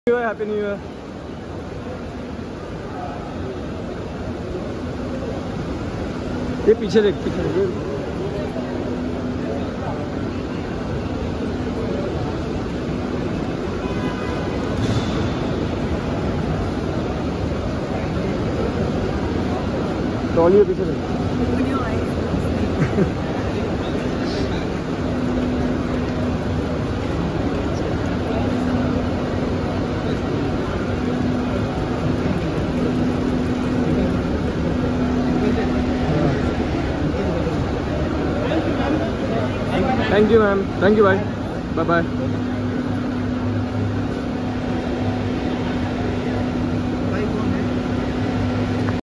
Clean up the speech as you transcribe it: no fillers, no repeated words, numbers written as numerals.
Happy new year. ये पीछे देख, पीछे देख। ट्रॉली पीछे देख। Thank you ma'am, thank you भाई, बाय बाय।